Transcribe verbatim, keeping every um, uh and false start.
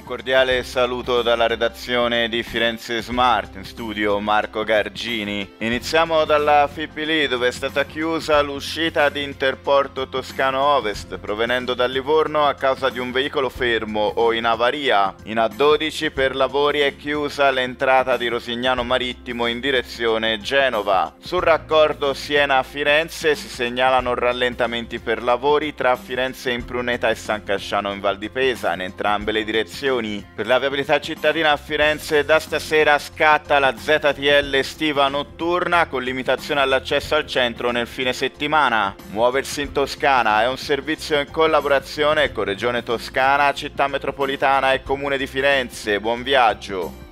cordiale saluto dalla redazione di Firenze Smart, in studio Marco Gargini. Iniziamo dalla F I P L, dove è stata chiusa l'uscita di Interporto Toscano Ovest, provenendo da Livorno a causa di un veicolo fermo o in avaria. In A dodici per lavori è chiusa l'entrata di Rosignano Marittimo in direzione Genova. Sul raccordo Siena-Firenze si segnalano rallentamenti per lavori tra Firenze in Pruneta e San Casciano in Val di Pesa, in entrambe le direzioni. Per la viabilità cittadina a Firenze da stasera scatta la Z T L estiva notturna con limitazione all'accesso al centro nel fine settimana. Muoversi in Toscana è un servizio in collaborazione con Regione Toscana, Città Metropolitana e Comune di Firenze. Buon viaggio!